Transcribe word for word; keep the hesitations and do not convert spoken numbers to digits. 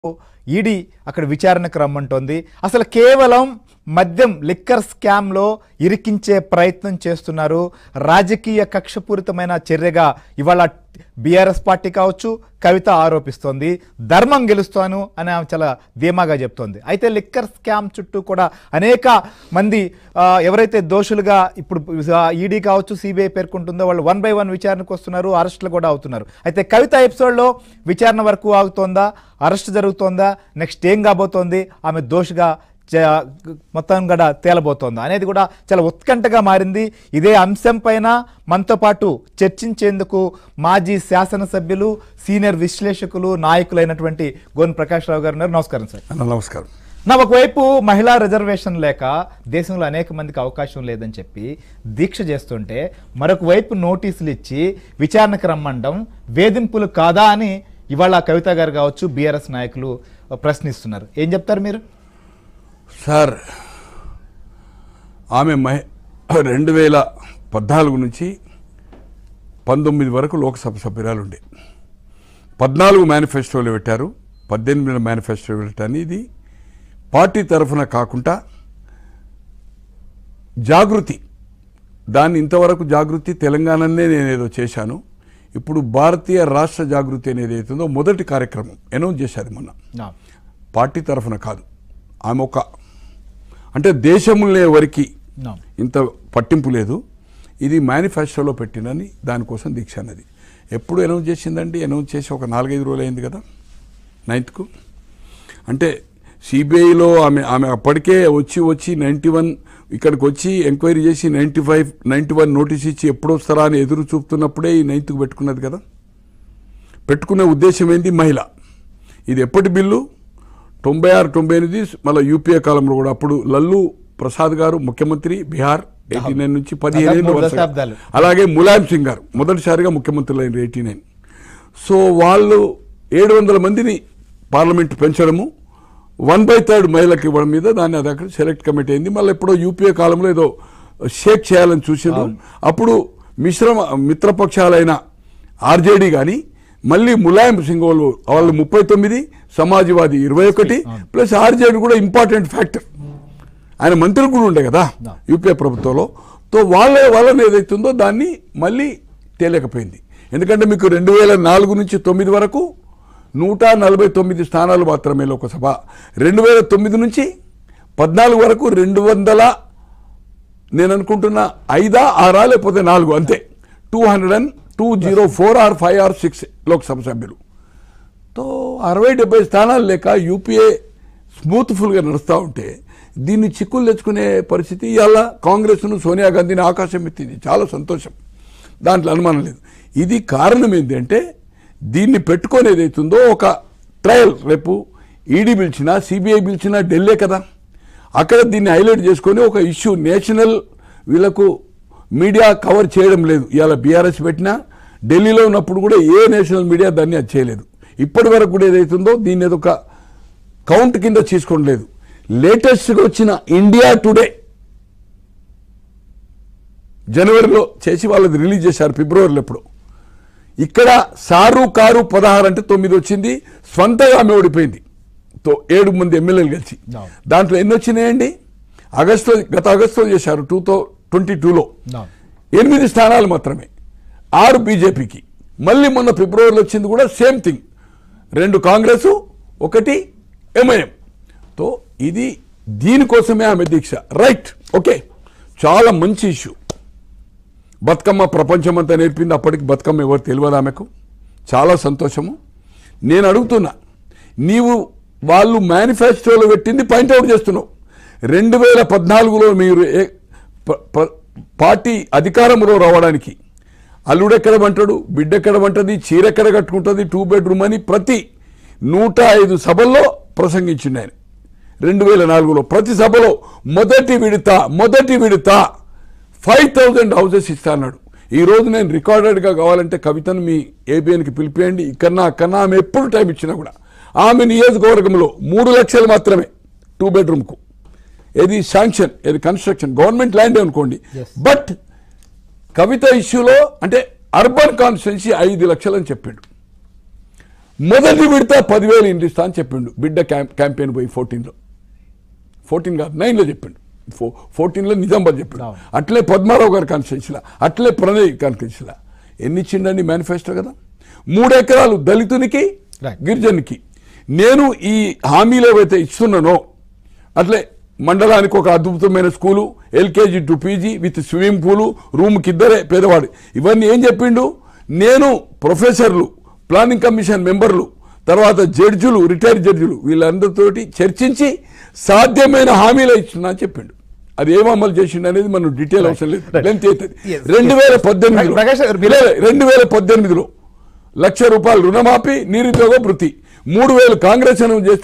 ED అక్కడ విచారణకు రమ్మంటోంది. అసలు కేవలం మద్యం లిక్కర్ స్కామ్లో ఇరికించే ప్రయత్నం చేస్తున్నారు. రాజకీయ కక్షపూరితమైన చర్యగా ఇవాళ బీఆర్ఎస్ పార్టీ కావచ్చు కవిత ఆరోపిస్తోంది. ధర్మం గెలుస్తాను అని ఆమె చాలా ధీమాగా చెప్తోంది. అయితే లిక్కర్ స్కామ్ చుట్టూ కూడా అనేక మంది ఎవరైతే దోషులుగా ఇప్పుడు ఈడీ కావచ్చు సిబిఐ పేర్కొంటుందో వాళ్ళు వన్ బై వన్ విచారణకు వస్తున్నారు, అరెస్టులు కూడా అవుతున్నారు. అయితే కవిత ఎపిసోడ్లో విచారణ వరకు ఆగుతోందా, అరెస్ట్ జరుగుతోందా, నెక్స్ట్ ఏం కాబోతోంది, ఆమె దోషిగా మొత్తం కూడా తేలబోతోంది అనేది కూడా చాలా ఉత్కంఠగా మారింది. ఇదే అంశం పైన మనతో పాటు చర్చించేందుకు మాజీ శాసనసభ్యులు సీనియర్ విశ్లేషకులు నాయకులైనటువంటి గోన్ ప్రకాష్ రావు గారు ఉన్నారు. నమస్కారం సార్. నమస్కారం. నా ఒకవైపు మహిళా రిజర్వేషన్ లేక దేశంలో అనేక మందికి అవకాశం లేదని చెప్పి దీక్ష చేస్తుంటే మరొక వైపు నోటీసులు ఇచ్చి విచారణకు రమ్మండం వేధింపులు కాదా అని ఇవాళ కవిత గారు కావచ్చు బీఆర్ఎస్ నాయకులు ప్రశ్నిస్తున్నారు. ఏం చెప్తారు మీరు? సార్, ఆమె మహి రెండు వేల పద్నాలుగు నుంచి పంతొమ్మిది వరకు లోక్సభ సభ్యురాలు ఉండే. పద్నాలుగు మేనిఫెస్టోలు పెట్టారు, పద్దెనిమిది మేనిఫెస్టో పెట్టాను. ఇది పార్టీ తరఫున కాకుండా జాగృతి, దాన్ని ఇంతవరకు జాగృతి తెలంగాణనే నేనేదో చేశాను. ఇప్పుడు భారతీయ రాష్ట్ర జాగృతి అనేది అవుతుందో మొదటి కార్యక్రమం అనౌన్స్ చేశారు మొన్న. పార్టీ తరఫున కాదు, ఆమె ఒక అంటే దేశంలో వరకు ఇంత పట్టింపు లేదు. ఇది మేనిఫెస్టోలో పెట్టినని దానికోసం దీక్ష అన్నది. ఎప్పుడు అనౌన్స్ చేసిందండి? అనౌన్స్ చేసి ఒక నాలుగైదు రోజులు అయింది కదా, నైన్త్కు. అంటే సిబిఐలో ఆమె ఆమె అప్పటికే వచ్చి వచ్చి నైంటీ వన్ ఇక్కడికి వచ్చి ఎంక్వైరీ చేసి ninety five ninety one notice ఇచ్చి ఎప్పుడు వస్తారా అని ఎదురు చూపుతున్నప్పుడే ఈ నైన్త్కు పెట్టుకున్నది కదా. పెట్టుకునే ఉద్దేశం ఏంది? మహిళ. ఇది ఎప్పటి బిల్లు? తొంభై ఆరు తొంభై ఎనిమిది మళ్ళీ యూపీఏ కాలంలో కూడా. అప్పుడు లల్లు ప్రసాద్ గారు ముఖ్యమంత్రి బీహార్ ఎయిటీ నైన్ నుంచి పదిహేను ఏళ్ళు. అలాగే ములాయం సింగ్ గారు మొదటిసారిగా ముఖ్యమంత్రులు అయినారు ఎయిటీ నైన్. సో వాళ్ళు ఏడు వందల మందిని పార్లమెంట్ పెంచడము, వన్ బై థర్డ్ మహిళకి ఇవ్వడం మీద దాన్ని అది అక్కడ సెలెక్ట్ కమిటీ అయింది. మళ్ళీ ఎప్పుడో యూపీఏ కాలంలో ఏదో షేక్ చేయాలని చూసారు. అప్పుడు మిశ్రమ మిత్రపక్షాలైన ఆర్జేడీ కానీ మళ్ళీ ములాయం సింగ్ వాళ్ళు వాళ్ళు ముప్పై తొమ్మిది, సమాజ్వాదీ ఇరవై ఒకటి, ప్లస్ ఆర్జేడీ కూడా ఇంపార్టెంట్ ఫ్యాక్టర్. ఆయన మంత్రులు కూడా ఉండే కదా యూపీఏ ప్రభుత్వంలో. తో వాళ్ళ వాళ్ళని ఏదైతుందో దాన్ని మళ్ళీ తేలేకపోయింది. ఎందుకంటే మీకు రెండు వేల నాలుగు నుంచి తొమ్మిది వరకు నూట నలభై తొమ్మిది స్థానాలు మాత్రమే లోకసభ. రెండు వేల తొమ్మిది నుంచి పద్నాలుగు వరకు రెండు వందల నేను అనుకుంటున్నా ఐదా ఆరా లేకపోతే నాలుగు అంతే. Two hundred and two zero four or five or six Lok Sabha సభ్యులు. తో అరవై డెబ్బై స్థానాలు లేక యూపీఏ స్మూత్ఫుల్గా నడుస్తూ ఉంటే దీన్ని చిక్కులు తెచ్చుకునే పరిస్థితి ఇవాళ కాంగ్రెస్ను సోనియా గాంధీని ఆకాశం ఎత్తింది. చాలా సంతోషం, దాంట్లో అనుమానం లేదు. ఇది కారణం ఏంటి అంటే దీన్ని పెట్టుకొని ఏదైతుందో ఒక ట్రయల్, రేపు ఈడీ పిలిచినా సిబిఐ పిలిచినా ఢిల్లీ కదా, అక్కడ దీన్ని హైలైట్ చేసుకొని ఒక ఇష్యూ నేషనల్ వీళ్ళకు మీడియా కవర్ చేయడం లేదు. ఇవాళ బీఆర్ఎస్ పెట్టినా ఢిల్లీలో ఉన్నప్పుడు కూడా ఏ నేషనల్ మీడియా దాన్ని అది చేయలేదు. ఇప్పటి వరకు కూడా ఏదైతుందో దీన్ని ఏదో ఒక కౌంట్ కింద తీసుకోవట్లేదు. లేటెస్ట్గా వచ్చిన ఇండియా టుడే జనవరిలో చేసి వాళ్ళది రిలీజ్ చేశారు, ఫిబ్రవరిలో ఎప్పుడు. ఇక్కడ సారు కారు పదహారు అంటే తొమ్మిది వచ్చింది, స్వంతగా ఆమె ఓడిపోయింది. తో ఏడు మంది ఎమ్మెల్యేలు కలిసి. దాంట్లో ఎన్ని వచ్చినాయండి? ఆగస్టులో గత ఆగస్టులో చేశారు టూ థౌ ట్వంటీ టూలో ఎనిమిది స్థానాలు మాత్రమే, ఆరు బీజేపీకి. మళ్ళీ మొన్న ఫిబ్రవరిలో వచ్చింది కూడా సేమ్ థింగ్, రెండు కాంగ్రెస్ ఒకటి ఎంఐఎం. తో ఇది దీనికోసమే ఆమె దీక్ష. రైట్, ఓకే, చాలా మంచి ఇష్యూ. బతుకమ్మ ప్రపంచమంతా నేర్పింది, అప్పటికి బతుకమ్మ ఎవరు తెలియదు ఆమెకు. చాలా సంతోషము. నేను అడుగుతున్నా, నీవు వాళ్ళు మేనిఫెస్టోలో పెట్టింది పాయింట్అవుట్ చేస్తున్నావు. రెండు వేల పద్నాలుగులో మీరు పార్టీ అధికారంలో రావడానికి అల్లుడెక్కడ వంటాడు, బిడ్డెక్కడ వంటది, చీరెక్కడ కట్టుకుంటుంది, టూ బెడ్రూమ్ అని ప్రతి నూట ఐదు సభల్లో ప్రసంగించింది ఆయన. రెండు వేల నాలుగులో ప్రతి సభలో మొదటి విడత మొదటి విడత ఫైవ్ థౌజండ్ హౌసెస్ ఇస్తా అన్నాడు. ఈరోజు నేను రికార్డెడ్గా కావాలంటే కవితను మీ ఏబిఎన్కి పిలిపియండి. ఇక్కడన్నా అక్కడన్నా ఆమె ఎప్పుడు టైం ఇచ్చినా కూడా ఆమె నియోజకవర్గంలో మూడు లక్షలు మాత్రమే టూ బెడ్రూమ్కు. ఏది శాంక్షన్, ఏది కన్స్ట్రక్షన్, గవర్నమెంట్ ల్యాండ్ అనుకోండి. బట్ కవిత ఇష్యూలో అంటే అర్బన్ కాన్స్టిట్యున్సీ ఐదు లక్షలు అని చెప్పాడు. మొదటి విడత పదివేలు ఇండ్లు ఇస్తా అని చెప్పిండు బిడ్డ క్యాంపెయిన్ పోయి ఫోర్టీన్లో ఫోర్టీన్ కాదు నైన్లో చెప్పిండు ఫో ఫోర్టీన్లో నిజామాబాద్ చెప్పిండు అట్లే పద్మారావు గారి కాన్స్టిట్యూన్సీలా అట్లే ప్రణయ్ కాన్స్టిట్యూన్సీలా ఎన్ని ఇచ్చిండని మేనిఫెస్టో కదా మూడు ఎకరాలు దళితునికి గిరిజనునికి నేను ఈ హామీలు ఏవైతే ఇస్తున్నానో అట్లే మండలానికి ఒక అద్భుతమైన school LKG to PG with swimming pool రూమ్కి ఇద్దరే పేదవాడు ఇవన్నీ ఏం చెప్పిండు నేను ప్రొఫెసర్లు ప్లానింగ్ కమిషన్ మెంబర్లు తర్వాత జడ్జులు రిటైర్డ్ జడ్జులు వీళ్ళందరితోటి చర్చించి సాధ్యమైన హామీలు ఇస్తున్నా అని చెప్పిండు అది ఏం అమలు చేసిండు అనేది మనం డీటెయిల్ అవసరం లేదు లెంత్ అవుతుంది రెండు వేల పద్దెనిమిదిలో రెండు వేల పద్దెనిమిదిలో లక్ష రూపాయలు రుణమాఫీ నిరుద్యోగ భృతి మూడు వేలు కాంగ్రెస్ చేస్తే